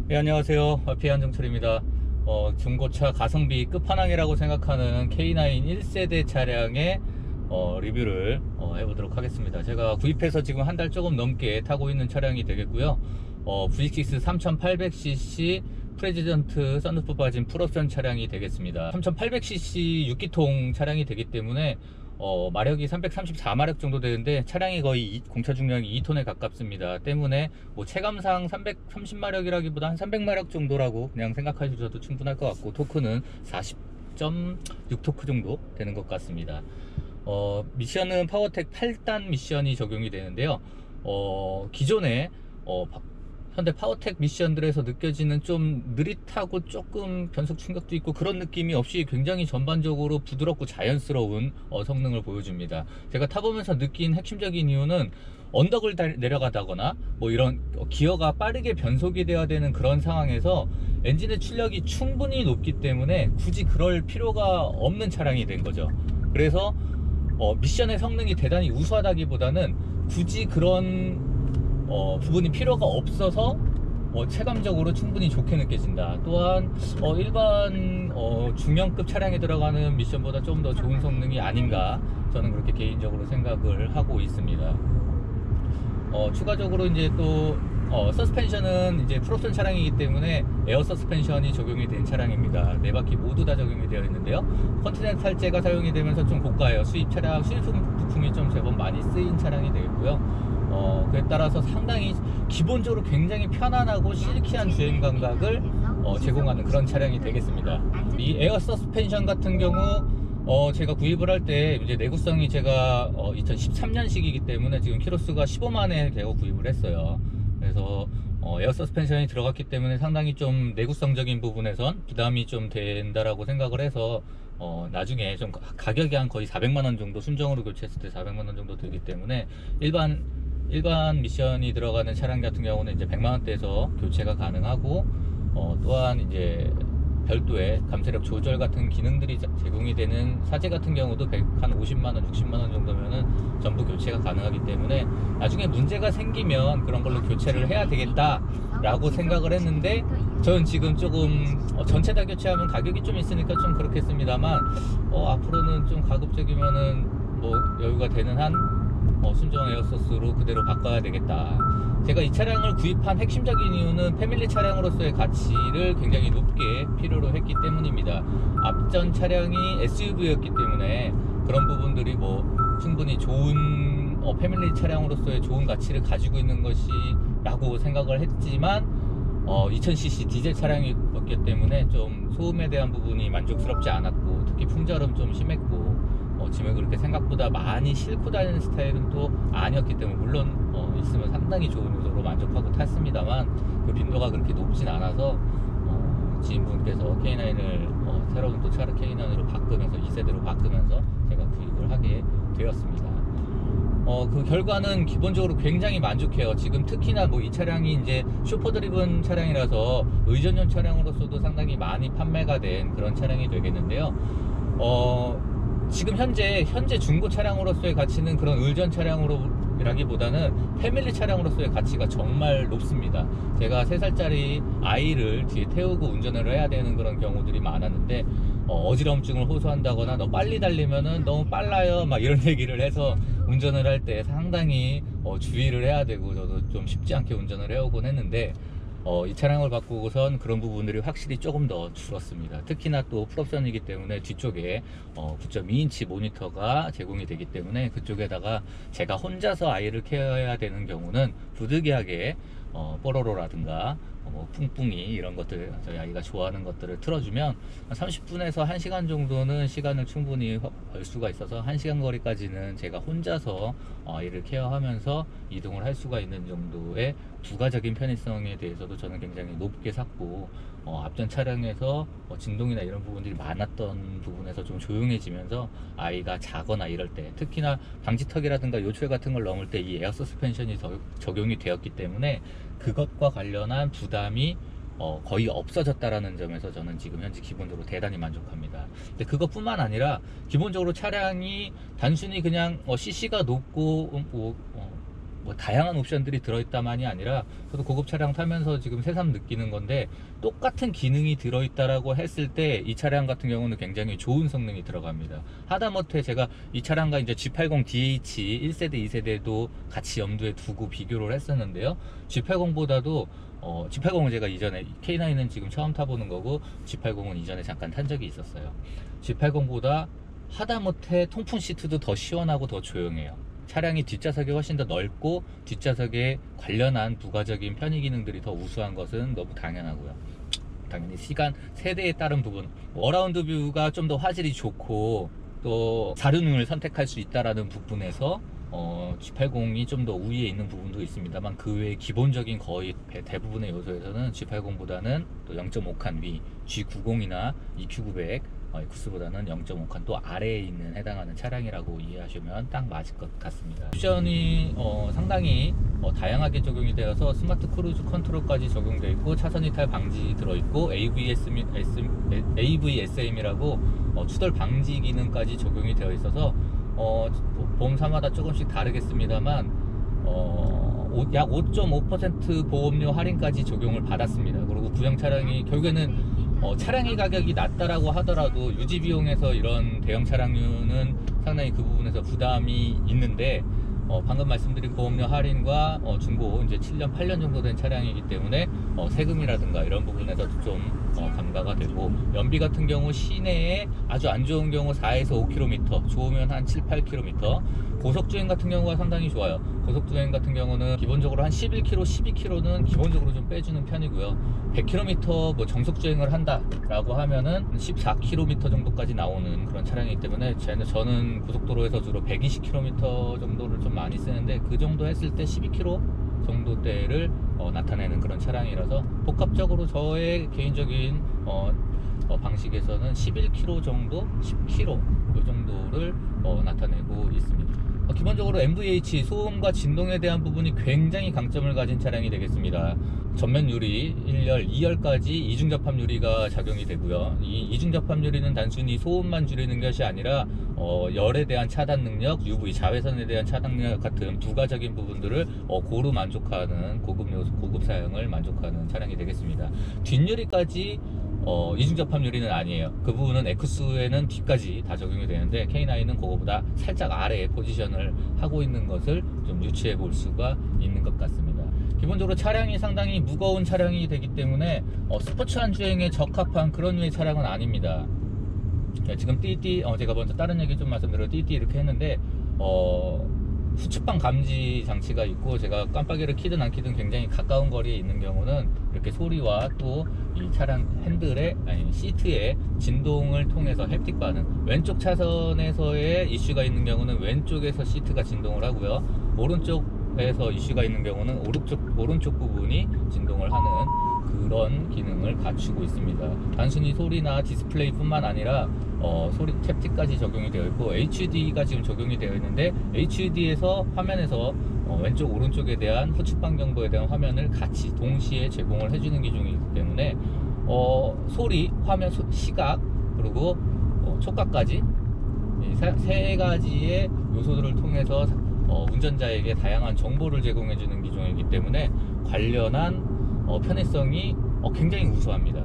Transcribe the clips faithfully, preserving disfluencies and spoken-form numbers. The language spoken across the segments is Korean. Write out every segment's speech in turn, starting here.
네, 안녕하세요. 피해안정철입니다. 어, 중고차 가성비 끝판왕이라고 생각하는 케이 나인 일 세대 차량의 어, 리뷰를 어, 해보도록 하겠습니다. 제가 구입해서 지금 한 달 조금 넘게 타고 있는 차량이 되겠고요. 어, 브이식스 삼천팔백 씨씨 프레지던트 썬루프 빠진 풀옵션 차량이 되겠습니다. 삼천팔백 씨씨 육 기통 차량이 되기 때문에 어, 마력이 삼백삼십사 마력 정도 되는데 차량이 거의 이, 공차 중량이 이 톤에 가깝습니다. 때문에 뭐 체감상 삼백삼십 마력이라기보다 한 삼백 마력 정도라고 그냥 생각하셔도 충분할 것 같고, 토크는 사십 점 육 토크 정도 되는 것 같습니다. 어, 미션은 파워텍 팔 단 미션이 적용이 되는데요. 어, 기존에 어, 현대 파워텍 미션들에서 느껴지는 좀 느릿하고 조금 변속 충격도 있고 그런 느낌이 없이 굉장히 전반적으로 부드럽고 자연스러운 어, 성능을 보여줍니다. 제가 타보면서 느낀 핵심적인 이유는 언덕을 내려가다거나 뭐 이런 기어가 빠르게 변속이 돼야 되는 그런 상황에서 엔진의 출력이 충분히 높기 때문에 굳이 그럴 필요가 없는 차량이 된 거죠. 그래서 어, 미션의 성능이 대단히 우수하다기보다는 굳이 그런 어, 부분이 필요가 없어서 어, 체감적으로 충분히 좋게 느껴진다. 또한 어, 일반 어, 중형급 차량에 들어가는 미션보다 좀 더 좋은 성능이 아닌가, 저는 그렇게 개인적으로 생각을 하고 있습니다. 어, 추가적으로 이제 또 어, 서스펜션은 이제 풀옵션 차량이기 때문에 에어 서스펜션이 적용이 된 차량입니다. 네 바퀴 모두 다 적용이 되어 있는데요. 컨티넨탈제가 사용이 되면서 좀 고가예요. 수입 차량, 수입 부품이 좀 제법 많이 쓰인 차량이 되겠고요. 어, 그에 따라서 상당히 기본적으로 굉장히 편안하고 실키한 주행 감각을 어, 제공하는 그런 차량이 되겠습니다. 이 에어 서스펜션 같은 경우 어, 제가 구입을 할 때 이제 내구성이 제가 어, 이천십삼 년식이기 때문에 지금 키로수가 십오만에 제가 구입을 했어요. 그래서 어, 에어 서스펜션이 들어갔기 때문에 상당히 좀 내구성적인 부분에선 부담이 좀 된다라고 생각을 해서 어, 나중에 좀 가격이 한 거의 사백만 원 정도, 순정으로 교체했을 때 사백만 원 정도 들기 때문에 일반 일반 미션이 들어가는 차량 같은 경우는 이제 백만 원대에서 교체가 가능하고, 어, 또한 이제 별도의 감쇄력 조절 같은 기능들이 제공이 되는 사제 같은 경우도 한 오십만 원, 육십만 원 정도면은 전부 교체가 가능하기 때문에 나중에 문제가 생기면 그런 걸로 교체를 해야 되겠다 라고 생각을 했는데, 저는 지금 조금 어, 전체 다 교체하면 가격이 좀 있으니까 좀 그렇겠습니다만 어, 앞으로는 좀 가급적이면은 뭐 여유가 되는 한 어, 순정 에어소스로 그대로 바꿔야 되겠다. 제가 이 차량을 구입한 핵심적인 이유는 패밀리 차량으로서의 가치를 굉장히 높게 필요로 했기 때문입니다. 앞전 차량이 에스유브이였기 때문에 그런 부분들이 뭐 충분히 좋은 어, 패밀리 차량으로서의 좋은 가치를 가지고 있는 것이라고 생각을 했지만 어, 이천 씨씨 디젤 차량이었기 때문에 좀 소음에 대한 부분이 만족스럽지 않았고, 특히 풍절음 좀 심했고, 어, 짐을 그렇게 생각보다 많이 싣고 다니는 스타일은 또 아니었기 때문에, 물론 어, 있으면 상당히 좋은 요소로 만족하고 탔습니다만 그 빈도가 그렇게 높진 않아서 어, 지인분께서 케이 나인을 어, 새로운 또 차를 케이 나인으로 바꾸면서 이 세대로 바꾸면서 제가 구입을 하게 되었습니다. 어, 그 결과는 기본적으로 굉장히 만족해요. 지금 특히나 뭐 이 차량이 이제 슈퍼 드리븐 차량이라서 의전용 차량으로서도 상당히 많이 판매가 된 그런 차량이 되겠는데요. 어, 지금 현재 현재 중고 차량으로서의 가치는 그런 의전 차량으로라기보다는 패밀리 차량으로서의 가치가 정말 높습니다. 제가 세 살짜리 아이를 뒤에 태우고 운전을 해야 되는 그런 경우들이 많았는데 어, 어지러움증을 호소한다거나 너 빨리 달리면은 너무 빨라요 막 이런 얘기를 해서 운전을 할 때 상당히 어, 주의를 해야 되고, 저도 좀 쉽지 않게 운전을 해오곤 했는데 어, 이 차량을 바꾸고선 그런 부분들이 확실히 조금 더 줄었습니다. 특히나 또 풀옵션이기 때문에 뒤쪽에 어, 구 점 이 인치 모니터가 제공이 되기 때문에 그쪽에다가 제가 혼자서 아이를 케어해야 되는 경우는 부득이하게 어, 뽀로로라든가 어, 뭐 뿡뿡이 이런 것들, 저희 아이가 좋아하는 것들을 틀어주면 삼십 분에서 한 시간 정도는 시간을 충분히 벌 수가 있어서 한 시간 거리까지는 제가 혼자서 어, 아이를 케어하면서 이동을 할 수가 있는 정도의 부가적인 편의성에 대해서도 저는 굉장히 높게 샀고, 어, 앞전 차량에서 어, 진동이나 이런 부분들이 많았던 부분에서 좀 조용해지면서 아이가 자거나 이럴 때, 특히나 방지턱이라든가 요철 같은 걸 넘을 때 이 에어 서스펜션이 적용이 되었기 때문에 그것과 관련한 부담이 어, 거의 없어졌다라는 점에서 저는 지금 현재 기본적으로 대단히 만족합니다. 근데 그것뿐만 아니라 기본적으로 차량이 단순히 그냥 어, 씨씨가 높고 어, 뭐, 어, 뭐 다양한 옵션들이 들어있다만이 아니라 저도 고급 차량 타면서 지금 새삼 느끼는 건데, 똑같은 기능이 들어있다라고 했을 때 이 차량 같은 경우는 굉장히 좋은 성능이 들어갑니다. 하다못해 제가 이 차량과 이제 지 팔십 디 에이치 일 세대 이 세대도 같이 염두에 두고 비교를 했었는데요, 지 팔십보다도 어, 지 팔십은 제가 이전에, 케이 나인은 지금 처음 타보는 거고 지 팔십은 이전에 잠깐 탄 적이 있었어요. 지 팔십보다 하다못해 통풍 시트도 더 시원하고 더 조용해요. 차량이 뒷좌석이 훨씬 더 넓고 뒷좌석에 관련한 부가적인 편의 기능들이 더 우수한 것은 너무 당연하고요. 당연히 시간, 세대에 따른 부분, 어라운드 뷰가 좀 더 화질이 좋고 또 사륜을 선택할 수 있다라는 부분에서 어, 지 팔십이 좀 더 우위에 있는 부분도 있습니다만, 그 외에 기본적인 거의 대부분의 요소에서는 지 팔십보다는 또 영 점 오 칸 위, 지 구십이나 이큐 구백 어, 엑스보다는 영 점 오 칸 또 아래에 있는 해당하는 차량이라고 이해하시면 딱 맞을 것 같습니다. 옵션이 어, 상당히 어, 다양하게 적용이 되어서 스마트 크루즈 컨트롤까지 적용되어 있고, 차선 이탈 방지 들어있고, 에이브이에스엠이라고 어, 추돌 방지 기능까지 적용이 되어 있어서 어, 보험사마다 조금씩 다르겠습니다만 어, 약 오 점 오 퍼센트 보험료 할인까지 적용을 받았습니다. 그리고 구형 차량이 결국에는 어, 차량의 가격이 낮다라고 하더라도 유지 비용에서 이런 대형 차량류는 상당히 그 부분에서 부담이 있는데, 어, 방금 말씀드린 보험료 할인과 어, 중고 이제 칠 년, 팔 년 정도 된 차량이기 때문에 어, 세금이라든가 이런 부분에서도 좀 어, 감가가 되고, 연비 같은 경우 시내에 아주 안 좋은 경우 사에서 오 킬로미터, 좋으면 한 칠, 팔 킬로미터, 고속주행 같은 경우가 상당히 좋아요. 고속주행 같은 경우는 기본적으로 한 십일 킬로미터, 십이 킬로미터는 기본적으로 좀 빼주는 편이고요. 백 킬로미터 뭐 정속주행을 한다라고 하면은 십사 킬로미터 정도까지 나오는 그런 차량이기 때문에, 저는 고속도로에서 주로 백이십 킬로미터 정도를 좀 많이 쓰는데, 그 정도 했을 때 십이 킬로미터 정도대를 어, 나타내는 그런 차량이라서, 복합적으로 저의 개인적인 어, 어, 방식에서는 십일 킬로미터 정도, 십 킬로미터 이 정도를 어, 나타내고 있습니다. 어, 기본적으로 엠브이에이치, 소음과 진동에 대한 부분이 굉장히 강점을 가진 차량이 되겠습니다. 전면 유리 일 열, 이 열까지 이중 접합 유리가 작용이 되고요. 이 이중 접합 유리는 단순히 소음만 줄이는 것이 아니라 어, 열에 대한 차단 능력, 유브이 자외선에 대한 차단 능력 같은 부가적인 부분들을 어, 고루 만족하는 고급 요소, 고급 사양을 만족하는 차량이 되겠습니다. 뒷유리까지 어, 이중 접합 유리는 아니에요. 그 부분은 에쿠스에는 뒤까지 다 적용이 되는데, 케이 나인은 그거보다 살짝 아래에 포지션을 하고 있는 것을 좀 유추해 볼 수가 있는 것 같습니다. 기본적으로 차량이 상당히 무거운 차량이 되기 때문에 어, 스포츠한 주행에 적합한 그런 류의 차량은 아닙니다. 지금 띠띠, 어, 제가 먼저 다른 얘기 좀 말씀드려요. 띠띠 이렇게 했는데 어, 후측방 감지 장치가 있고, 제가 깜빡이를 켜든 안 켜든 굉장히 가까운 거리에 있는 경우는 이렇게 소리와 또 이 차량 핸들의, 아니 시트의 진동을 통해서 햅틱 반응, 왼쪽 차선에서의 이슈가 있는 경우는 왼쪽에서 시트가 진동을 하고요, 오른쪽에서 이슈가 있는 경우는 오른쪽, 오른쪽 부분이 진동을 하는 그런 기능을 갖추고 있습니다. 단순히 소리나 디스플레이 뿐만 아니라 어, 소리 탭틱까지 적용이 되어 있고, 에이치유디가 지금 적용이 되어 있는데, 에이치유디에서 화면에서 어, 왼쪽 오른쪽에 대한 후측방 경보에 대한 화면을 같이 동시에 제공을 해주는 기종이기 때문에 어, 소리, 화면, 소, 시각, 그리고 어, 촉각까지 이 세, 세 가지의 요소들을 통해서 어, 운전자에게 다양한 정보를 제공해주는 기종이기 때문에 관련한 어, 편의성이 어, 굉장히 우수합니다.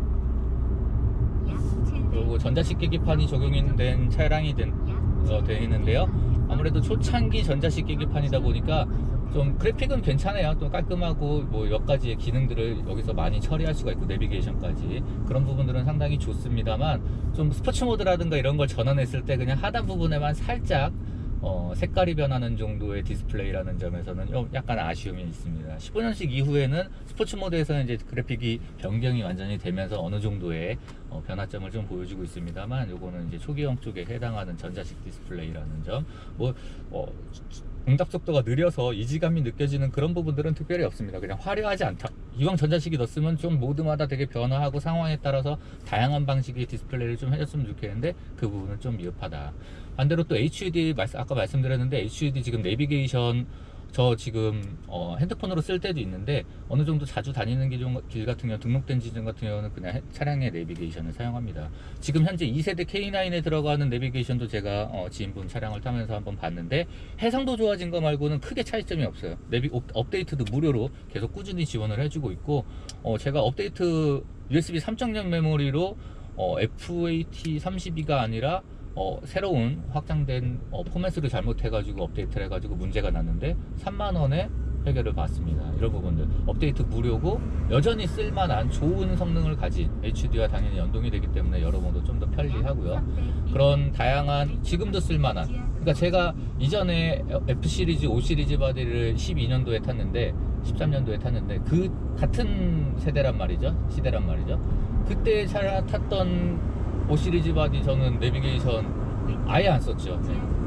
그리고 전자식 계기판이 적용된 차량이 된, 어, 되어 있는데요, 아무래도 초창기 전자식 계기판이다 보니까 좀 그래픽은 괜찮아요. 또 깔끔하고 뭐 몇 가지의 기능들을 여기서 많이 처리할 수가 있고, 내비게이션까지 그런 부분들은 상당히 좋습니다만, 좀 스포츠 모드라든가 이런 걸 전환했을 때 그냥 하단 부분에만 살짝 어, 색깔이 변하는 정도의 디스플레이라는 점에서는 약간 아쉬움이 있습니다. 십오 년식 이후에는 스포츠 모드에서는 이제 그래픽이 변경이 완전히 되면서 어느 정도의 어, 변화점을 좀 보여주고 있습니다만, 요거는 이제 초기형 쪽에 해당하는 전자식 디스플레이라는 점, 뭐 어, 응답 속도가 느려서 이지감이 느껴지는 그런 부분들은 특별히 없습니다. 그냥 화려하지 않다. 이왕 전자식이 넣었으면 좀 모드마다 되게 변화하고 상황에 따라서 다양한 방식의 디스플레이를 좀 해줬으면 좋겠는데, 그 부분은 좀 미흡하다. 반대로 또 에이치유디, 아까 말씀드렸는데 에이치유디 지금 내비게이션 저 지금 어, 핸드폰으로 쓸 때도 있는데 어느 정도 자주 다니는 길, 길 같은 경우 등록된 지점 같은 경우는 그냥 해, 차량의 내비게이션을 사용합니다. 지금 현재 이 세대 케이 나인에 들어가는 내비게이션도 제가 어, 지인분 차량을 타면서 한번 봤는데 해상도 좋아진 거 말고는 크게 차이점이 없어요. 내비 업, 업데이트도 무료로 계속 꾸준히 지원을 해주고 있고 어, 제가 업데이트 유에스비 삼 점 영 메모리로 어, 에프에이티 삼십이가 아니라 어, 새로운 확장된 어, 포맷으로 잘못해가지고 업데이트를 해가지고 문제가 났는데 삼만 원에 해결을 받습니다. 이런 부분들 업데이트 무료고 여전히 쓸만한 좋은 성능을 가진 에이치디와 당연히 연동이 되기 때문에 여러분도 좀 더 편리하고요. 그런 다양한 지금도 쓸만한, 그러니까 제가 이전에 F 시리즈, O 시리즈 바디를 십이 년도에 탔는데 십삼 년도에 탔는데 그 같은 세대란 말이죠, 시대란 말이죠. 그때 차량 탔던 O 시리즈 바디 저는 내비게이션 아예 안 썼죠.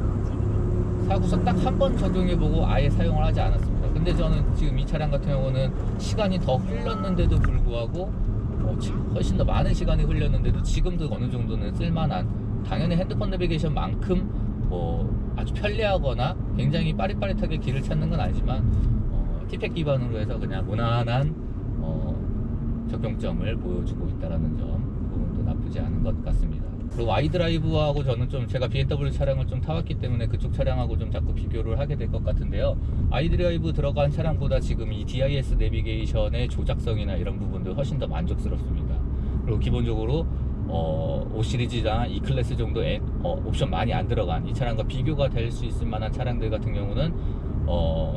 네. 사고서 딱 한 번 적용해보고 아예 사용을 하지 않았습니다. 근데 저는 지금 이 차량 같은 경우는 시간이 더 흘렀는데도 불구하고 어, 훨씬 더 많은 시간이 흘렸는데도 지금도 어느 정도는 쓸만한, 당연히 핸드폰 내비게이션만큼 뭐 아주 편리하거나 굉장히 빠릿빠릿하게 길을 찾는 건 아니지만 어, 티팩 기반으로 해서 그냥 무난한 어, 적용점을 보여주고 있다는 점 나쁘지 않은 것 같습니다. 그리고 아이드라이브하고 저는 좀 제가 비엠더블유 차량을 좀 타왔기 때문에 그쪽 차량하고 좀 자꾸 비교를 하게 될 것 같은데요. 아이드라이브 들어간 차량보다 지금 이 디아이에스 내비게이션의 조작성이나 이런 부분도 훨씬 더 만족스럽습니다. 그리고 기본적으로 어, O 시리즈나 E 클래스 정도의 어, 옵션 많이 안 들어간 이 차량과 비교가 될 수 있을 만한 차량들 같은 경우는 어,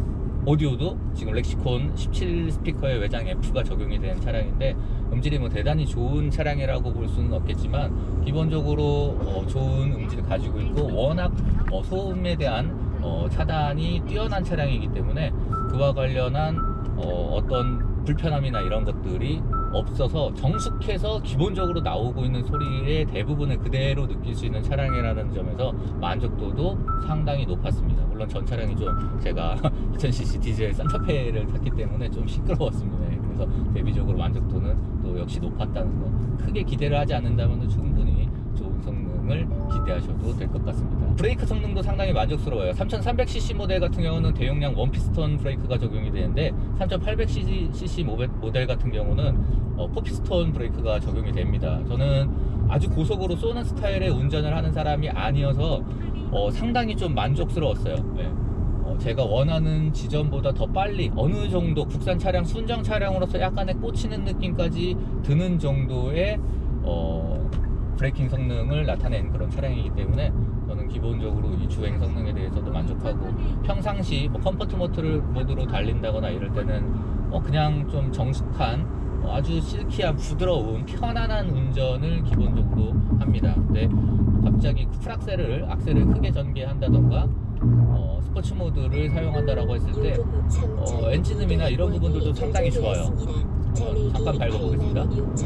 오디오도 지금 렉시콘 십칠 스피커의 외장 F가 적용이 된 차량인데 음질이 뭐 대단히 좋은 차량이라고 볼 수는 없겠지만 기본적으로 어 좋은 음질을 가지고 있고 워낙 어 소음에 대한 어 차단이 뛰어난 차량이기 때문에 그와 관련한 어 어떤 불편함이나 이런 것들이 없어서 정숙해서 기본적으로 나오고 있는 소리의 대부분을 그대로 느낄 수 있는 차량이라는 점에서 만족도도 상당히 높았습니다. 물론 전 차량이 좀 제가 이천 씨씨 디젤 산타페를 탔기 때문에 좀 시끄러웠습니다. 그래서 대비적으로 만족도는 또 역시 높았다는 거, 크게 기대를 하지 않는다면 충분히 좋은 성능을 기대하셔도 될 것 같습니다. 브레이크 성능도 상당히 만족스러워요. 삼천삼백 씨씨 모델 같은 경우는 대용량 원피스톤 브레이크가 적용이 되는데 삼천팔백 씨씨 모델 같은 경우는 어, 포피스톤 브레이크가 적용이 됩니다. 저는 아주 고속으로 쏘는 스타일의 운전을 하는 사람이 아니어서 어, 상당히 좀 만족스러웠어요. 네. 어, 제가 원하는 지점보다 더 빨리 어느 정도 국산 차량, 순정 차량으로서 약간의 꽂히는 느낌까지 드는 정도의 어, 브레이킹 성능을 나타낸 그런 차량이기 때문에 저는 기본적으로 이 주행 성능에 대해서도 만족하고, 평상시 뭐 컴포트 모드를, 모드로 달린다거나 이럴 때는 어, 그냥 좀 정숙한 어, 아주 실키한 부드러운 편안한 운전을 기본적으로 합니다. 근데 갑자기 풀악셀을 악셀을 크게 전개한다던가 어, 스포츠 모드를 사용한다라고 했을 때 어, 엔진음이나 이런 부분들도 상당히 좋아요. 어, 잠깐 밟아보겠습니다.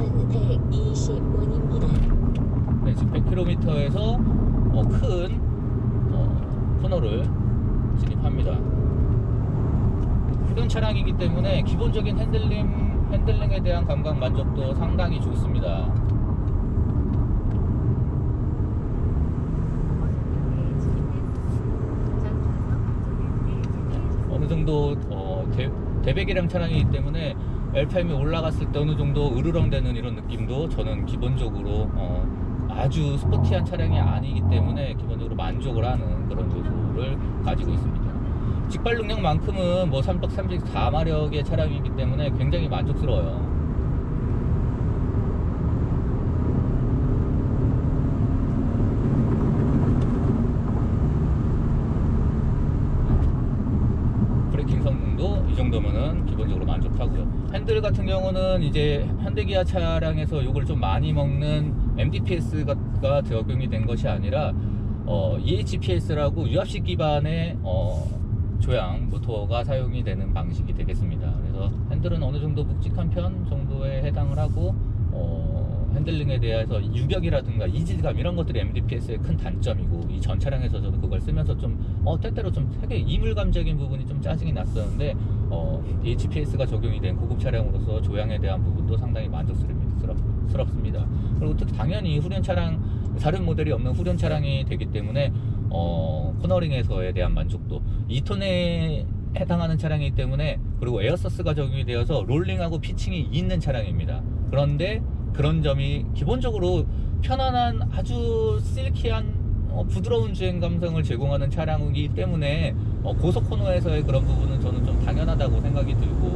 네, 지금 백 킬로미터에서 어, 큰 어, 코너를 진입합니다. 후륜 차량이기 때문에 기본적인 핸들링 핸들링에 대한 감각 만족도 상당히 좋습니다. 어느 정도 어, 대, 대배기량 차량이기 때문에 엘피엠이 올라갔을 때 어느 정도 으르렁대는 이런 느낌도 저는 기본적으로 어, 아주 스포티한 차량이 아니기 때문에 기본적으로 만족을 하는 그런 요소를 가지고 있습니다. 직발 능력만큼은 뭐 삼백삼십사 마력의 차량이기 때문에 굉장히 만족스러워요. 브레이킹 성능도 이 정도면은 기본적으로 만족하고요. 핸들 같은 경우는 이제 현대기아 차량에서 요걸 좀 많이 먹는 엠디피에스가 적용이 된 것이 아니라 어, 이에이치피에스라고 유압식 기반의 어, 조향 모터가 사용이 되는 방식이 되겠습니다. 그래서 핸들은 어느 정도 묵직한 편 정도에 해당을 하고 어, 핸들링에 대해서 유격이라든가 이질감 이런 것들이 엠디피에스의 큰 단점이고, 이 전 차량에서 저도 그걸 쓰면서 좀 어, 때때로 좀 되게 이물감적인 부분이 좀 짜증이 났었는데 어, 이에이치피에스가 적용이 된 고급 차량으로서 조향에 대한 부분도 상당히 만족스럽습니다. 그리고 특히 당연히 후륜 차량, 다른 모델이 없는 후륜 차량이 되기 때문에 어, 어, 코너링에서에 대한 만족도 이 톤에 해당하는 차량이기 때문에, 그리고 에어서스가 적용이 되어서 롤링하고 피칭이 있는 차량입니다. 그런데 그런 점이 기본적으로 편안한 아주 실키한 어, 부드러운 주행 감성을 제공하는 차량이기 때문에 어, 고속 코너에서의 그런 부분은 저는 좀 당연하다고 생각이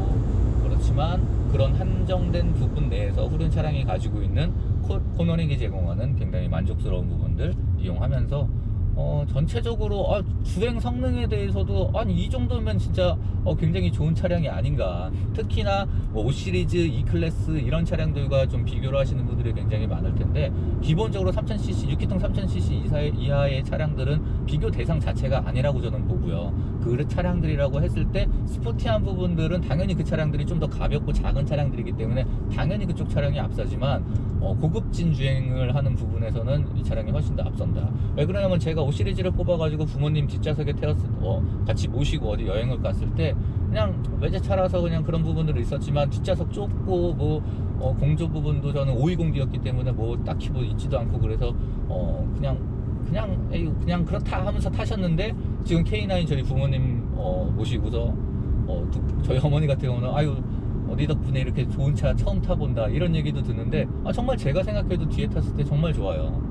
들고, 그렇지만 그런 한정된 부분 내에서 후륜 차량이 가지고 있는 코, 코너링이 제공하는 굉장히 만족스러운 부분들 이용하면서 어, 전체적으로 아, 주행 성능에 대해서도 아니 이 정도면 진짜 어, 굉장히 좋은 차량이 아닌가. 특히나 뭐 오 시리즈, E 클래스 이런 차량들과 좀 비교를 하시는 분들이 굉장히 많을 텐데, 기본적으로 삼천 씨씨, 육 기통 삼천 씨씨 이하의, 이하의 차량들은 비교 대상 자체가 아니라고 저는 보고요. 그 차량들이라고 했을 때 스포티한 부분들은 당연히 그 차량들이 좀 더 가볍고 작은 차량들이기 때문에 당연히 그쪽 차량이 앞서지만, 어, 고급진 주행을 하는 부분에서는 이 차량이 훨씬 더 앞선다. 왜 그러냐면 제가 오 시리즈를 뽑아가지고 부모님 뒷좌석에 태웠을 어, 같이 모시고 어디 여행을 갔을 때 그냥 외제차라서 그냥 그런 부분들이 있었지만, 뒷좌석 좁고 뭐 어, 공조 부분도 저는 오이공디였기 때문에 뭐 딱히 뭐 있지도 않고, 그래서 어, 그냥 그냥 에이, 그냥 그렇다 하면서 타셨는데, 지금 케이 나인 저희 부모님 어, 모시고서 어, 두, 저희 어머니 같은 경우는 아유 어디 덕분에 이렇게 좋은 차 처음 타본다 이런 얘기도 듣는데, 아, 정말 제가 생각해도 뒤에 탔을 때 정말 좋아요.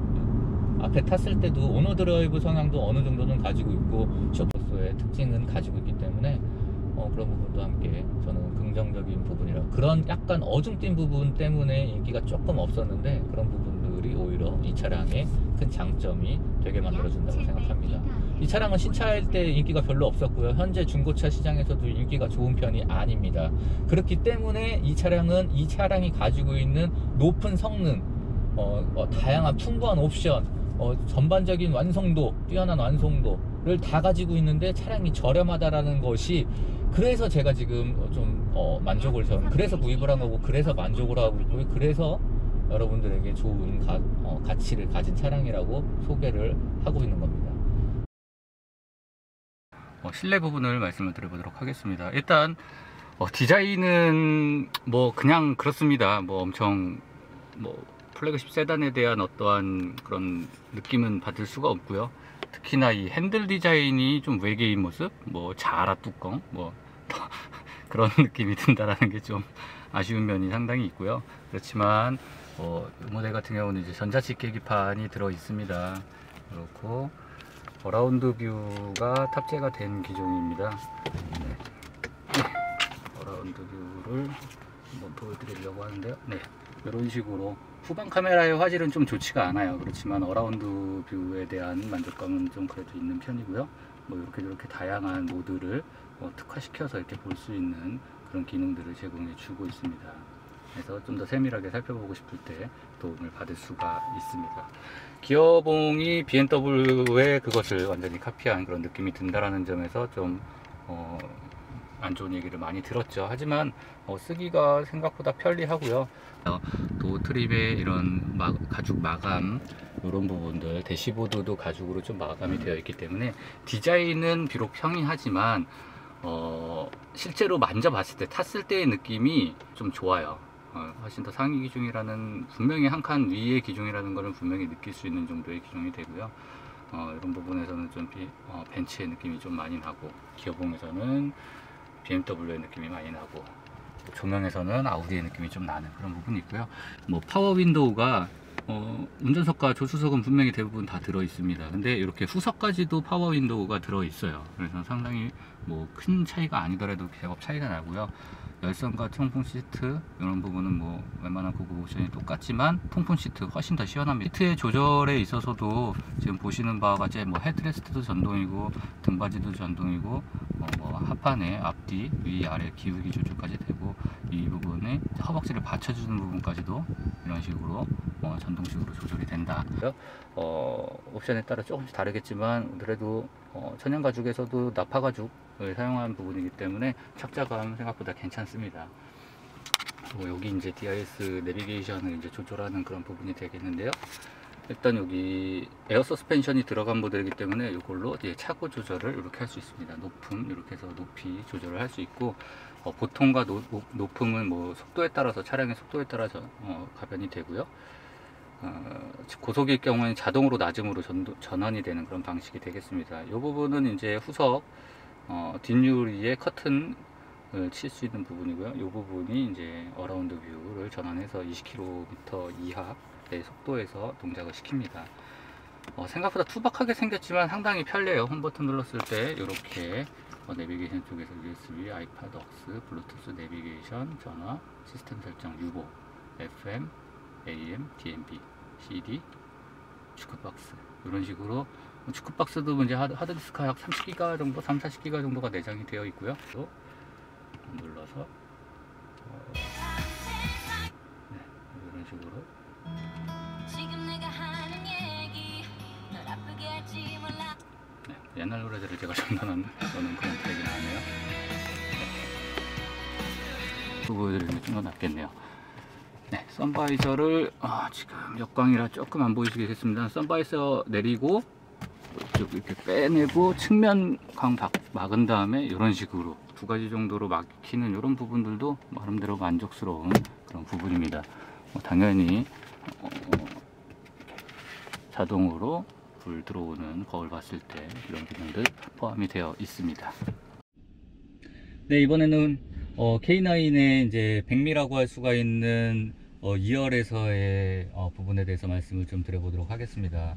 앞에 탔을 때도 오너드라이브 성향도 어느 정도는 가지고 있고 쇼퍼스의 특징은 가지고 있기 때문에 어, 그런 부분도 함께 저는 긍정적인 부분이라, 그런 약간 어중뛴 부분 때문에 인기가 조금 없었는데 그런 부분들이 오히려 이 차량의 큰 장점이 되게 만들어준다고 생각합니다. 이 차량은 신차일 때 인기가 별로 없었고요. 현재 중고차 시장에서도 인기가 좋은 편이 아닙니다. 그렇기 때문에 이 차량은 이 차량이 가지고 있는 높은 성능, 어, 어, 다양한 풍부한 옵션, 어, 전반적인 완성도, 뛰어난 완성도를 다 가지고 있는데 차량이 저렴하다라는 것이, 그래서 제가 지금 좀 어, 만족을 전 그래서 구입을 한 거고, 그래서 만족을 하고 있고, 그래서 여러분들에게 좋은 가, 어, 가치를 가진 차량이라고 소개를 하고 있는 겁니다. 어, 실내 부분을 말씀을 드려보도록 하겠습니다. 일단 어, 디자인은 뭐 그냥 그렇습니다. 뭐 엄청 뭐 플래그십 세단에 대한 어떠한 그런 느낌은 받을 수가 없고요. 특히나 이 핸들 디자인이 좀 외계인 모습, 뭐 자라 뚜껑, 뭐 그런 느낌이 든다라는 게 좀 아쉬운 면이 상당히 있고요. 그렇지만 어, 이 모델 같은 경우는 이제 전자식 계기판이 들어 있습니다. 그렇고 어라운드 뷰가 탑재가 된 기종입니다. 네. 어라운드 뷰를 한번 보여드리려고 하는데요. 네, 이런 식으로 후방 카메라의 화질은 좀 좋지가 않아요. 그렇지만 어라운드 뷰에 대한 만족감은 좀 그래도 있는 편이고요. 뭐 이렇게 이렇게 다양한 모드를 어, 특화시켜서 이렇게 볼 수 있는 그런 기능들을 제공해 주고 있습니다. 그래서 좀 더 세밀하게 살펴보고 싶을 때 도움을 받을 수가 있습니다. 기어봉이 비엠더블유의 그것을 완전히 카피한 그런 느낌이 든다라는 점에서 좀 어, 안 좋은 얘기를 많이 들었죠. 하지만 어, 쓰기가 생각보다 편리하고요. 어, 도 트립의 이런 마, 가죽 마감 이런 부분들, 대시보드도 가죽으로 좀 마감이 되어 있기 때문에 디자인은 비록 평이하지만 어, 실제로 만져봤을 때, 탔을 때의 느낌이 좀 좋아요. 어, 훨씬 더 상위 기종이라는, 분명히 한 칸 위의 기종이라는 것을 분명히 느낄 수 있는 정도의 기종이 되고요. 어, 이런 부분에서는 좀 비, 어, 벤츠의 느낌이 좀 많이 나고, 기어봉에서는 비엠더블유의 느낌이 많이 나고, 조명에서는 아우디의 느낌이 좀 나는 그런 부분이 있고요. 뭐 파워 윈도우가 어, 운전석과 조수석은 분명히 대부분 다 들어 있습니다. 근데 이렇게 후석까지도 파워 윈도우가 들어 있어요. 그래서 상당히 뭐 큰 차이가 아니더라도 제법 차이가 나고요. 열선과 통풍 시트 이런 부분은 뭐 웬만한 고급 옵션이 똑같지만 통풍 시트 훨씬 더 시원합니다. 시트의 조절에 있어서도 지금 보시는 바와 같이 뭐 헤드레스트도 전동이고 등받이도 전동이고 어, 뭐 하판에 앞뒤 위 아래 기울기 조절까지 되고, 이 부분에 허벅지를 받쳐주는 부분까지도 이런 식으로 어, 전동식으로 조절이 된다. 어, 옵션에 따라 조금씩 다르겠지만 그래도 어, 천연 가죽에서도 나파 가죽을 사용한 부분이기 때문에 착자감 생각보다 괜찮습니다. 뭐 여기 이제 디아이에스 내비게이션을 이제 조절하는 그런 부분이 되겠는데요. 일단 여기 에어 서스펜션이 들어간 모델이기 때문에 이걸로 이제 차고 조절을 이렇게 할 수 있습니다. 높음 이렇게 해서 높이 조절을 할 수 있고, 어, 보통과 노, 높음은 뭐 속도에 따라서, 차량의 속도에 따라서 어, 가변이 되고요. 어, 고속일 경우에는 자동으로 낮음으로 전, 전환이 되는 그런 방식이 되겠습니다. 이 부분은 이제 후석 어, 뒷유리에 커튼을 칠 수 있는 부분이고요. 이 부분이 이제 어라운드 뷰를 전환해서 이십 킬로미터 이하의 속도에서 동작을 시킵니다. 어, 생각보다 투박하게 생겼지만 상당히 편리해요. 홈 버튼 눌렀을 때 이렇게 어, 내비게이션 쪽에서 유에스비, 아이팟, 억스, 블루투스, 내비게이션, 전화, 시스템 설정, 유보, 에프엠, 에이엠, 디엠비, 씨디, 주크박스 이런 식으로 주크박스도 이제 하드디스크가 약 삼십 기가 정도, 삼, 사십 기가 정도가 내장이 되어 있고요. 또 눌러서 어, 네, 이런 식으로 네, 옛날 노래들을 제가 전달하는 저는 그런 트랙이 나네요. 네. 보여드리는 게 좀 더 낫겠네요. 네, 선바이저를 아, 지금 역광이라 조금 안 보이시겠습니다. 선바이저 내리고 이쪽 이렇게 빼내고 측면 광 막은 다음에 이런 식으로 두 가지 정도로 막히는 이런 부분들도 나름대로 만족스러운 그런 부분입니다. 어, 당연히 어, 자동으로 불 들어오는 거울 봤을 때 이런 기능들 포함이 되어 있습니다. 네, 이번에는 어, 케이 나인의 이제 백미라고 할 수가 있는 어, 이 열에서의 어, 부분에 대해서 말씀을 좀 드려보도록 하겠습니다.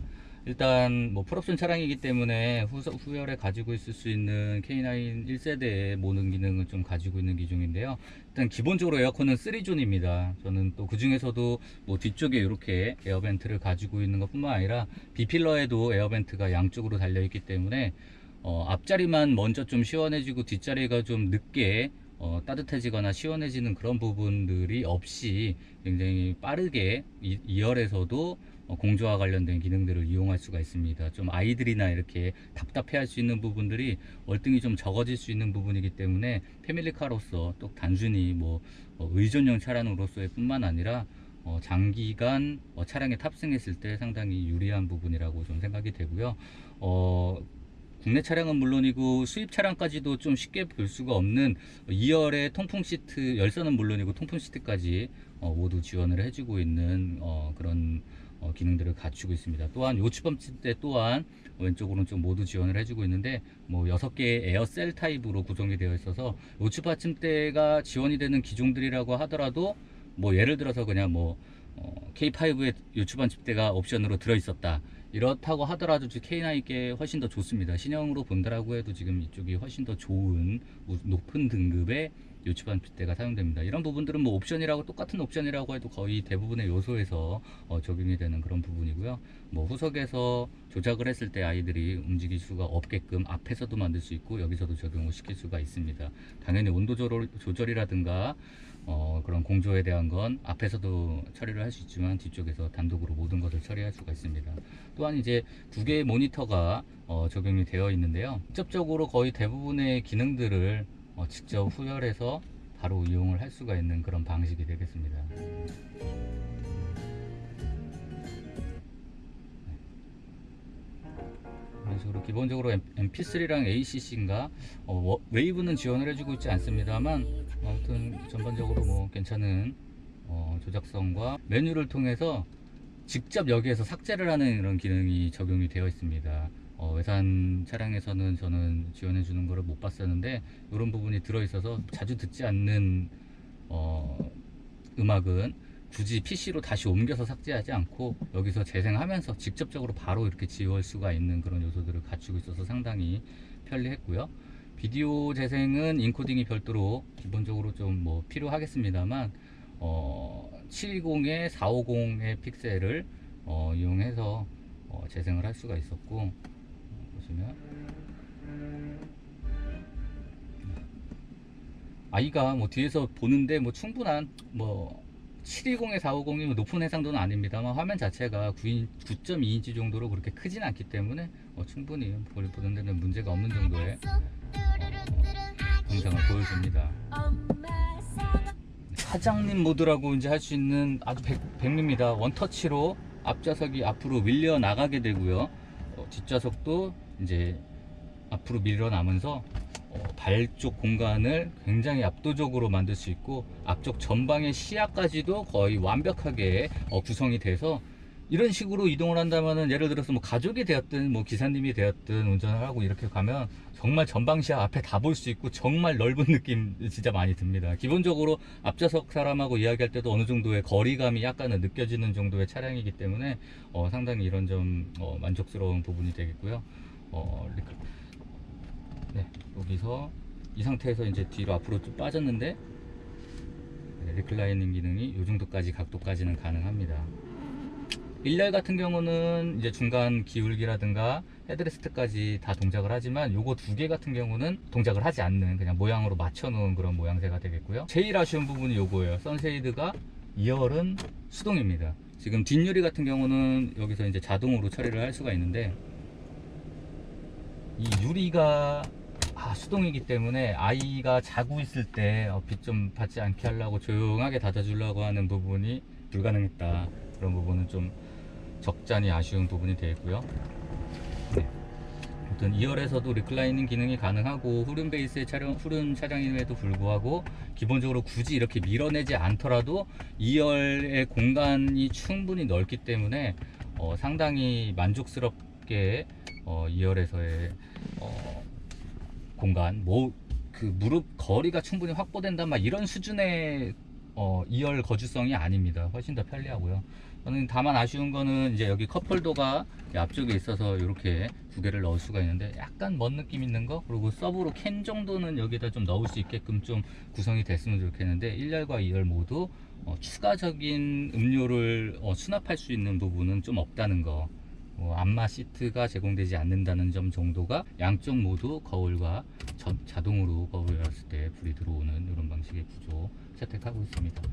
일단 뭐 풀옵션 차량이기 때문에 후, 후열에 가지고 있을 수 있는 케이 나인 일 세대의 모든 기능을 좀 가지고 있는 기종인데요. 일단 기본적으로 에어컨은 쓰리 존입니다. 저는 또 그 중에서도 뭐 뒤쪽에 이렇게 에어벤트를 가지고 있는 것 뿐만 아니라 B필러에도 에어벤트가 양쪽으로 달려 있기 때문에 어, 앞자리만 먼저 좀 시원해지고 뒷자리가 좀 늦게 어, 따뜻해지거나 시원해지는 그런 부분들이 없이 굉장히 빠르게 이 열에서도 어, 공조와 관련된 기능들을 이용할 수가 있습니다. 좀 아이들이나 이렇게 답답해 할 수 있는 부분들이 월등히 좀 적어질 수 있는 부분이기 때문에 패밀리카로서 또 단순히 뭐 어, 의존형 차량으로서의 뿐만 아니라 어, 장기간 어, 차량에 탑승했을 때 상당히 유리한 부분이라고 좀 생각이 되고요. 어, 국내 차량은 물론이고 수입 차량까지도 좀 쉽게 볼 수가 없는 이 열의 통풍 시트, 열선은 물론이고 통풍 시트까지 어, 모두 지원을 해주고 있는 어, 그런 어, 기능들을 갖추고 있습니다. 또한 요추 받침대 또한 왼쪽으로는 좀 모두 지원을 해주고 있는데 뭐 여섯 개의 에어셀 타입으로 구성이 되어 있어서 요추 받침대가 지원이 되는 기종들이라고 하더라도 뭐 예를 들어서 그냥 뭐 어, 케이 파이브에 요추 받침대가 옵션으로 들어 있었다. 이렇다고 하더라도 케이 나인께 훨씬 더 좋습니다. 신형으로 본다라고 해도 지금 이쪽이 훨씬 더 좋은 높은 등급의 요추 받침대가 사용됩니다. 이런 부분들은 뭐 옵션이라고 똑같은 옵션이라고 해도 거의 대부분의 요소에서 어, 적용이 되는 그런 부분이고요. 뭐 후석에서 조작을 했을 때 아이들이 움직일 수가 없게끔 앞에서도 만들 수 있고 여기서도 적용을 시킬 수가 있습니다. 당연히 온도 조절, 조절이라든가 어, 그런 공조에 대한 건 앞에서도 처리를 할 수 있지만 뒤쪽에서 단독으로 모든 것을 처리할 수가 있습니다. 또한 이제 두 개의 모니터가 어, 적용이 되어 있는데요. 직접적으로 거의 대부분의 기능들을 어, 직접 후열해서 바로 이용을 할 수가 있는 그런 방식이 되겠습니다. 이런 식으로 기본적으로 엠피 쓰리랑 에이씨씨인가 어, 웨이브는 지원을 해주고 있지 않습니다만 아무튼 전반적으로 뭐 괜찮은 어, 조작성과 메뉴를 통해서 직접 여기에서 삭제를 하는 이런 기능이 적용이 되어 있습니다. 어, 외산 차량에서는 저는 지원해 주는 것을 못 봤었는데 이런 부분이 들어 있어서 자주 듣지 않는 어, 음악은 굳이 피씨로 다시 옮겨서 삭제하지 않고 여기서 재생하면서 직접적으로 바로 이렇게 지울 수가 있는 그런 요소들을 갖추고 있어서 상당히 편리했고요. 비디오 재생은 인코딩이 별도로 기본적으로 좀 뭐 필요하겠습니다만 어, 칠백이십에 사백오십의 픽셀을 어, 이용해서 어, 재생을 할 수가 있었고 어, 보시면 아이가 뭐 뒤에서 보는데 뭐 충분한 뭐 칠백이십에 사백오십이면 높은 해상도는 아닙니다만 화면 자체가 구 점 이 인치 정도로 그렇게 크진 않기 때문에 어, 충분히 보는 데는 문제가 없는 정도의 어, 영상을 보여줍니다. 사장님 모드라고 이제 할 수 있는 아주 백, 백미입니다. 원터치로 앞좌석이 앞으로 밀려 나가게 되고요. 어, 뒷좌석도 이제 앞으로 밀려나면서 어, 발 쪽 공간을 굉장히 압도적으로 만들 수 있고 앞쪽 전방의 시야까지도 거의 완벽하게 어, 구성이 돼서 이런 식으로 이동을 한다면은 예를 들어서 뭐 가족이 되었든 뭐 기사님이 되었든 운전을 하고 이렇게 가면 정말 전방시야 앞에 다 볼 수 있고 정말 넓은 느낌 진짜 많이 듭니다. 기본적으로 앞좌석 사람하고 이야기할 때도 어느 정도의 거리감이 약간은 느껴지는 정도의 차량이기 때문에 어, 상당히 이런 점 어, 만족스러운 부분이 되겠고요. 어, 네, 여기서 이 상태에서 이제 뒤로 앞으로 좀 빠졌는데 네, 리클라이닝 기능이 이 정도까지 각도까지는 가능합니다. 일 열 같은 경우는 이제 중간 기울기라든가 헤드레스트까지 다 동작을 하지만 요거 두 개 같은 경우는 동작을 하지 않는 그냥 모양으로 맞춰 놓은 그런 모양새가 되겠고요. 제일 아쉬운 부분이 요거예요. 선쉐이드가 이 열은 수동입니다. 지금 뒷유리 같은 경우는 여기서 이제 자동으로 처리를 할 수가 있는데 이 유리가 아, 수동이기 때문에 아이가 자고 있을 때 어, 빛 좀 받지 않게 하려고 조용하게 닫아주려고 하는 부분이 불가능했다. 그런 부분은 좀 적잖이 아쉬운 부분이 되겠고요. 네. 아무튼 이 열에서도 리클라이닝 기능이 가능하고 후륜 베이스의 차량, 후륜 차량임에도 불구하고 기본적으로 굳이 이렇게 밀어내지 않더라도 이 열의 공간이 충분히 넓기 때문에 어, 상당히 만족스럽게 어, 이 열에서의 어, 공간, 뭐 그 무릎 거리가 충분히 확보된다 막 이런 수준의 어, 이 열 거주성이 아닙니다. 훨씬 더 편리하고요. 저는 다만 아쉬운 거는 이제 여기 컵홀더가 앞쪽에 있어서 이렇게 두 개를 넣을 수가 있는데 약간 먼 느낌 있는 거, 그리고 서브로 캔 정도는 여기다 좀 넣을 수 있게끔 좀 구성이 됐으면 좋겠는데 일 열과 이 열 모두 어, 추가적인 음료를 어, 수납할 수 있는 부분은 좀 없다는 거. 어, 안마 시트가 제공되지 않는다는 점 정도가 양쪽 모두 거울과 저, 자동으로 거울을 열었을 때 불이 들어오는 이런 방식의 구조 채택하고 있습니다.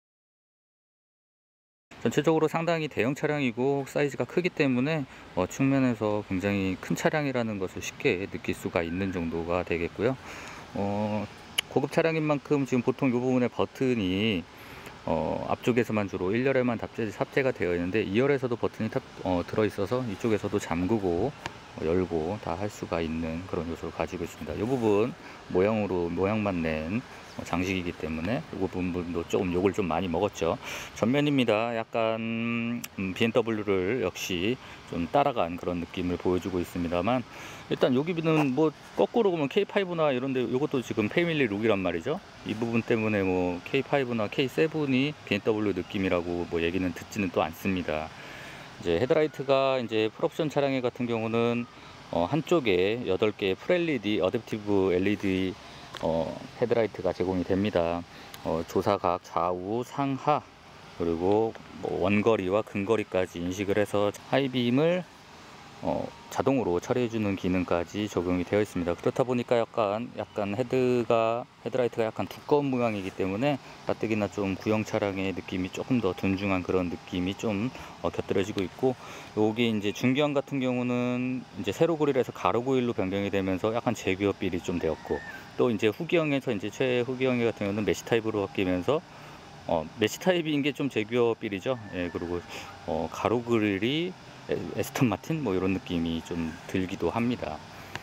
전체적으로 상당히 대형 차량이고 사이즈가 크기 때문에 어, 측면에서 굉장히 큰 차량이라는 것을 쉽게 느낄 수가 있는 정도가 되겠고요. 어, 고급 차량인 만큼 지금 보통 이 부분의 버튼이 어, 앞쪽에서만 주로 일 열에만 탑재, 탑재가 되어 있는데 이 열에서도 버튼이 탑, 어, 들어 있어서 이쪽에서도 잠그고 어, 열고 다 할 수가 있는 그런 요소를 가지고 있습니다. 이 부분 모양으로 모양만 낸 어, 장식이기 때문에 이 부분도 조금 욕을 좀 많이 먹었죠. 전면입니다. 약간 음, 비엠더블유를 역시 좀 따라간 그런 느낌을 보여주고 있습니다만, 일단 여기는 뭐 거꾸로 보면 케이 파이브나 이런데 이것도 지금 패밀리 룩이란 말이죠. 이 부분 때문에 뭐 케이 파이브나 케이 세븐이 비엠더블유 느낌이라고 뭐 얘기는 듣지는 또 않습니다. 이제 헤드라이트가 이제 풀옵션 차량의 같은 경우는 어, 한쪽에 여덟 개의 풀엘이디 어댑티브 엘이디 어, 헤드라이트가 제공이 됩니다. 어, 조사각 좌우 상하 그리고 뭐 원거리와 근거리까지 인식을 해서 하이빔을 어, 자동으로 처리해주는 기능까지 적용이 되어 있습니다. 그렇다 보니까 약간 약간 헤드가 헤드라이트가 약간 두꺼운 모양이기 때문에 가뜩이나 좀 구형 차량의 느낌이 조금 더 둔중한 그런 느낌이 좀 어, 곁들여지고 있고, 여기 이제 중기형 같은 경우는 이제 세로 그릴에서 가로 그릴로 변경이 되면서 약간 제규어 빌이 좀 되었고, 또 이제 후기형에서 이제 최후기형 같은 경우는 메시 타입으로 바뀌면서 어, 메시 타입인 게 좀 제규어 빌이죠. 예, 그리고 어, 가로 그릴이 에스턴 마틴 뭐 이런 느낌이 좀 들기도 합니다.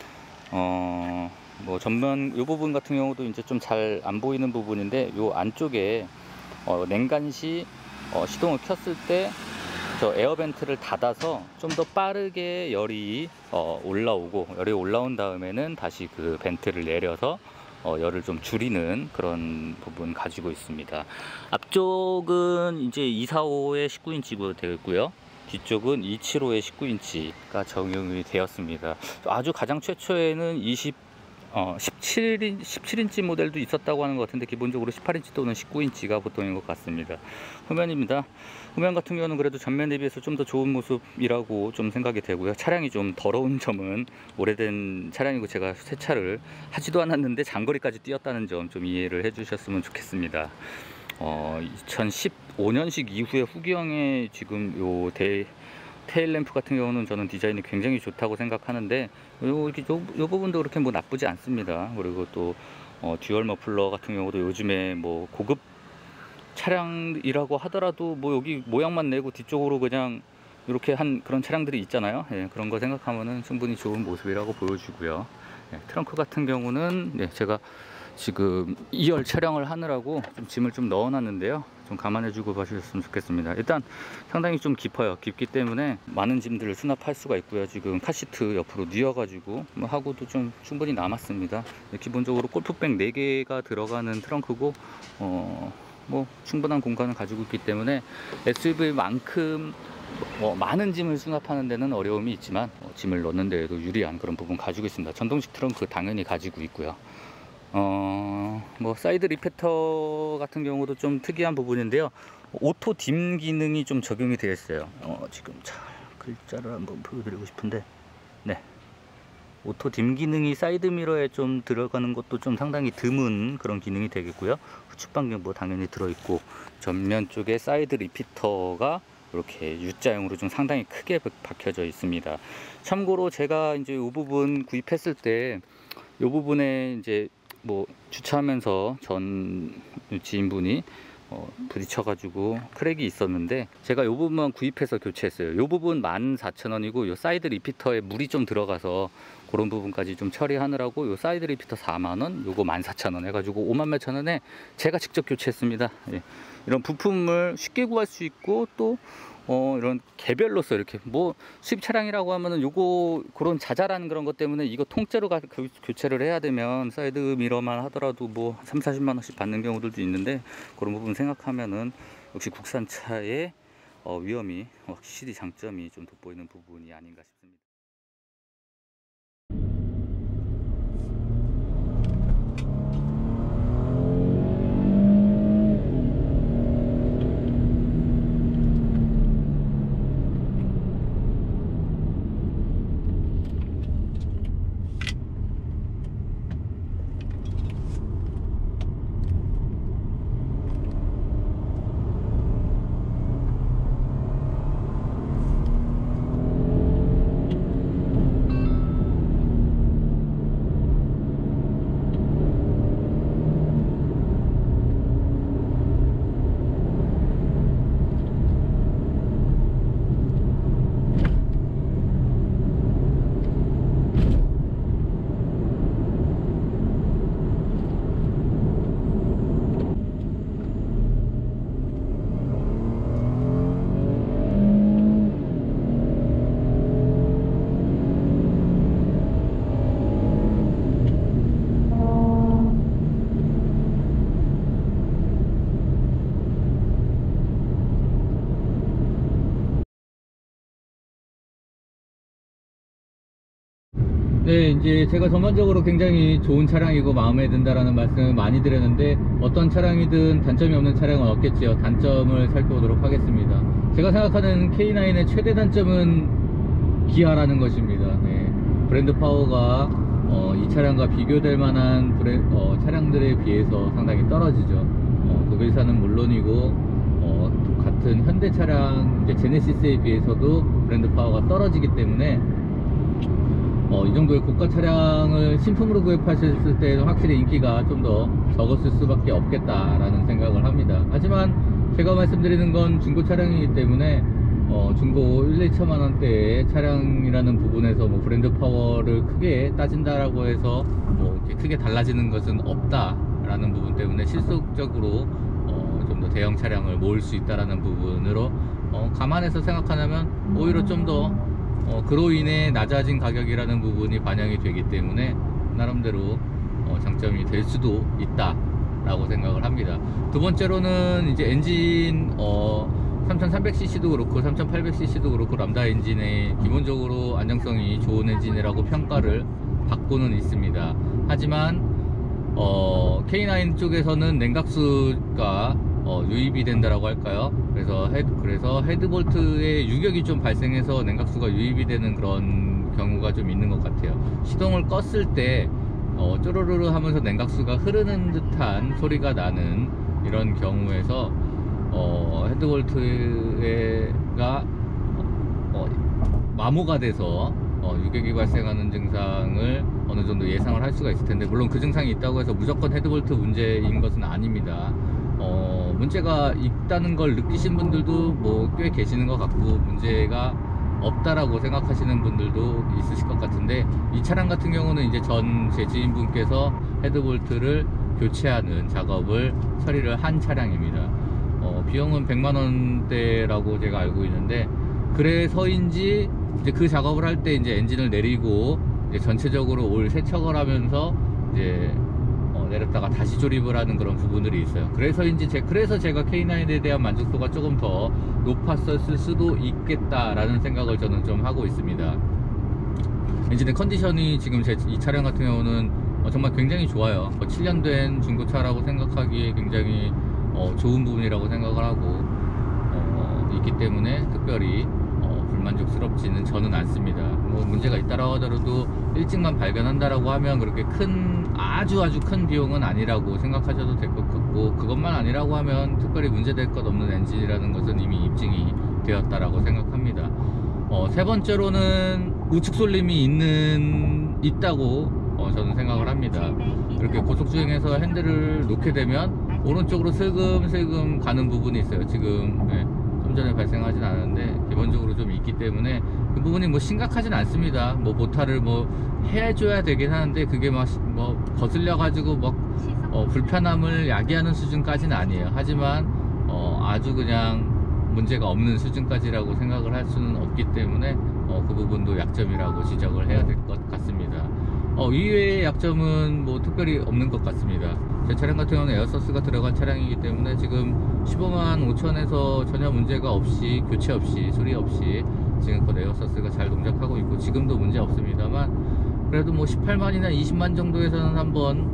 어, 뭐 전면 이 부분 같은 경우도 이제 좀 잘 안 보이는 부분인데, 요 안쪽에 어, 냉간시 어, 시동을 켰을 때 저 에어벤트를 닫아서 좀 더 빠르게 열이 어, 올라오고, 열이 올라온 다음에는 다시 그 벤트를 내려서 어, 열을 좀 줄이는 그런 부분 가지고 있습니다. 앞쪽은 이제 이백사십오에 십구 인치로 되어 있고요. 뒤쪽은 이백칠십오에 십구 인치가 적용이 되었습니다. 아주 가장 최초에는 이십, 어, 십칠 인치, 십칠 인치 모델도 있었다고 하는 것 같은데, 기본적으로 십팔 인치 또는 십구 인치가 보통인 것 같습니다. 후면입니다. 후면 같은 경우는 그래도 전면 대비해서 좀 더 좋은 모습이라고 좀 생각이 되고요. 차량이 좀 더러운 점은 오래된 차량이고 제가 세차를 하지도 않았는데 장거리까지 뛰었다는 점 좀 이해를 해 주셨으면 좋겠습니다. 어, 이천십오 년식 이후에 후기형의 지금 요 대, 테일 램프 같은 경우는 저는 디자인이 굉장히 좋다고 생각하는데, 요, 요, 요 부분도 그렇게 뭐 나쁘지 않습니다. 그리고 또 어, 듀얼 머플러 같은 경우도 요즘에 뭐 고급 차량이라고 하더라도 뭐 여기 모양만 내고 뒤쪽으로 그냥 이렇게 한 그런 차량들이 있잖아요. 예, 그런 거 생각하면은 충분히 좋은 모습이라고 보여주고요. 예, 트렁크 같은 경우는 네, 제가 지금 이 열 촬영을 하느라고 좀 짐을 좀 넣어놨는데요. 좀 감안해주고 봐주셨으면 좋겠습니다. 일단 상당히 좀 깊어요. 깊기 때문에 많은 짐들을 수납할 수가 있고요. 지금 카시트 옆으로 뉘어가지고 뭐 하고도 좀 충분히 남았습니다. 기본적으로 골프백 네 개가 들어가는 트렁크고 어, 뭐 충분한 공간을 가지고 있기 때문에 에스유브이만큼 뭐 많은 짐을 수납하는 데는 어려움이 있지만 어, 짐을 넣는 데에도 유리한 그런 부분 가지고 있습니다. 전동식 트렁크 당연히 가지고 있고요. 어, 뭐 사이드 리페터 같은 경우도 좀 특이한 부분인데요. 오토 딤 기능이 좀 적용이 되어 있어요. 어, 지금 잘 글자를 한번 보여드리고 싶은데, 네, 오토 딤 기능이 사이드 미러에 좀 들어가는 것도 좀 상당히 드문 그런 기능이 되겠고요. 후측 방향부 당연히 들어있고, 전면 쪽에 사이드 리피터가 이렇게 U자형으로 좀 상당히 크게 박혀져 있습니다. 참고로 제가 이제 이 부분 구입했을 때 이 부분에 이제 뭐 주차하면서 전 지인분이 어, 부딪혀가지고 크랙이 있었는데 제가 이 부분만 구입해서 교체했어요. 이 부분 만 사천 원이고 이 사이드 리피터에 물이 좀 들어가서 그런 부분까지 좀 처리하느라고 이 사이드 리피터 사만 원, 요거 만 사천 원 해가지고 오만 몇천 원에 제가 직접 교체했습니다. 예. 이런 부품을 쉽게 구할 수 있고 또 어, 이런 개별로서 이렇게 뭐 수입 차량이라고 하면은 요거 그런 자잘한 그런 것 때문에 이거 통째로 가, 교, 교체를 해야 되면 사이드 미러만 하더라도 뭐 삼, 사십만 원씩 받는 경우들도 있는데 그런 부분 생각하면은 역시 국산차의 어, 위험이 확실히 장점이 좀 돋보이는 부분이 아닌가 싶습니다. 네, 이제 제가 전반적으로 굉장히 좋은 차량이고 마음에 든다라는 말씀을 많이 드렸는데 어떤 차량이든 단점이 없는 차량은 없겠지요. 단점을 살펴보도록 하겠습니다. 제가 생각하는 케이 나인의 최대 단점은 기아라는 것입니다. 네, 브랜드 파워가 어, 이 차량과 비교될 만한 브레, 어, 차량들에 비해서 상당히 떨어지죠. 어, 독일사는 물론이고 어, 같은 현대 차량 이제 제네시스에 비해서도 브랜드 파워가 떨어지기 때문에 어, 이 정도의 고가 차량을 신품으로 구입하셨을 때는 확실히 인기가 좀 더 적었을 수밖에 없겠다라는 생각을 합니다. 하지만 제가 말씀드리는 건 중고 차량이기 때문에 어, 중고 일, 이천만 원대의 차량이라는 부분에서 뭐 브랜드 파워를 크게 따진다라고 해서 뭐 이렇게 크게 달라지는 것은 없다라는 부분 때문에 실속적으로 어, 좀 더 대형 차량을 모을 수 있다라는 부분으로 어, 감안해서 생각하자면 오히려 좀더 어, 그로 인해 낮아진 가격이라는 부분이 반영이 되기 때문에 나름대로 어, 장점이 될 수도 있다 라고 생각을 합니다. 두 번째로는 이제 엔진 어, 삼천삼백 씨씨도 그렇고 삼천팔백 씨씨도 그렇고 람다 엔진의 기본적으로 안정성이 좋은 엔진이라고 평가를 받고는 있습니다. 하지만 어, 케이 나인 쪽에서는 냉각수가 어, 유입이 된다라고 할까요? 그래서 헤드, 그래서 헤드볼트에 유격이 좀 발생해서 냉각수가 유입이 되는 그런 경우가 좀 있는 것 같아요. 시동을 껐을 때 어, 쪼르르르 하면서 냉각수가 흐르는 듯한 소리가 나는 이런 경우에서 어, 헤드볼트가 어, 마모가 돼서 어, 유격이 발생하는 증상을 어느 정도 예상을 할 수가 있을 텐데, 물론 그 증상이 있다고 해서 무조건 헤드볼트 문제인 것은 아닙니다. 어, 문제가 있다는 걸 느끼신 분들도 뭐 꽤 계시는 것 같고, 문제가 없다라고 생각하시는 분들도 있으실 것 같은데, 이 차량 같은 경우는 이제 전 제 지인분께서 헤드볼트를 교체하는 작업을 처리를 한 차량입니다. 어, 비용은 백만 원대라고 제가 알고 있는데, 그래서인지 이제 그 작업을 할 때 이제 엔진을 내리고 이제 전체적으로 올 세척을 하면서 이제 어, 내렸다가 다시 조립을 하는 그런 부분들이 있어요. 그래서인지 제 그래서 제가 케이 나인에 대한 만족도가 조금 더 높았을 수도 있겠다라는 생각을 저는 좀 하고 있습니다. 엔진의 컨디션이 지금 제 이 차량 같은 경우는 어, 정말 굉장히 좋아요. 어, 칠 년 된 중고차라고 생각하기에 굉장히 어, 좋은 부분이라고 생각을 하고 어, 있기 때문에 특별히 어, 불만족스럽지는 저는 않습니다. 뭐 문제가 있다라고 하더라도 일찍만 발견한다라고 하면 그렇게 큰 아주 아주 큰 비용은 아니라고 생각하셔도 될 것 같고, 그것만 아니라고 하면 특별히 문제될 것 없는 엔진이라는 것은 이미 입증이 되었다라고 생각합니다. 어, 세 번째로는 우측 쏠림이 있는 있다고 어, 저는 생각을 합니다. 이렇게 고속주행에서 핸들을 놓게 되면 오른쪽으로 슬금슬금 가는 부분이 있어요. 지금 네, 좀 전에 발생하진 않았는데 기본적으로 좀 있기 때문에 그 부분이 뭐 심각하진 않습니다. 뭐 보타를 뭐 해줘야 되긴 하는데 그게 막 뭐 거슬려 가지고 막 어, 불편함을 야기하는 수준까지는 아니에요. 하지만 어, 아주 그냥 문제가 없는 수준까지라고 생각을 할 수는 없기 때문에 어, 그 부분도 약점이라고 지적을 해야 될 것 같습니다. 어, 이외의 약점은 뭐 특별히 없는 것 같습니다. 제 차량 같은 경우는 에어서스가 들어간 차량이기 때문에 지금 십오만 오천에서 전혀 문제가 없이, 교체 없이, 수리 없이 지금껏 에어서스가 잘 동작하고 있고 지금도 문제 없습니다만, 그래도 뭐 십팔만이나 이십만 정도에서는 한번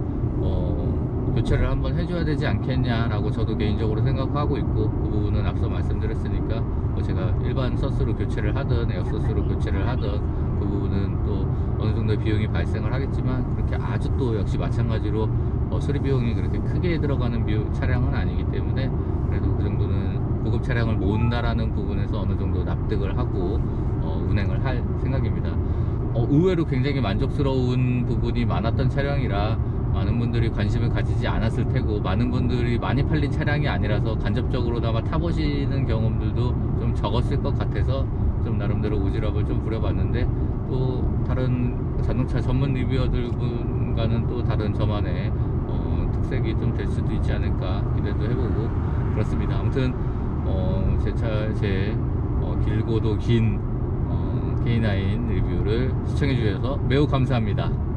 어, 교체를 한번 해줘야 되지 않겠냐라고 저도 개인적으로 생각하고 있고, 그 부분은 앞서 말씀드렸으니까 뭐 제가 일반 서스로 교체를 하든 에어서스로 교체를 하든 그 부분은 또 어느 정도의 비용이 발생을 하겠지만, 그렇게 아주 또 역시 마찬가지로 어, 수리 비용이 그렇게 크게 들어가는 비용, 차량은 아니기 때문에 그래도 그 정도는 고급 차량을 모은다라는 부분에서 어느 정도 납득을 하고 어, 운행을 할 생각입니다. 어, 의외로 굉장히 만족스러운 부분이 많았던 차량이라 많은 분들이 관심을 가지지 않았을 테고, 많은 분들이 많이 팔린 차량이 아니라서 간접적으로나마 타보시는 경험들도 좀 적었을 것 같아서 좀 나름대로 오지랖을 좀 부려봤는데, 또 다른 자동차 전문 리뷰어들과는 또 다른 저만의 어, 특색이 좀 될 수도 있지 않을까 기대도 해보고 그렇습니다. 아무튼 어, 제 차, 제 어, 길고도 긴 어, 케이 나인 리뷰를 시청해 주셔서 매우 감사합니다.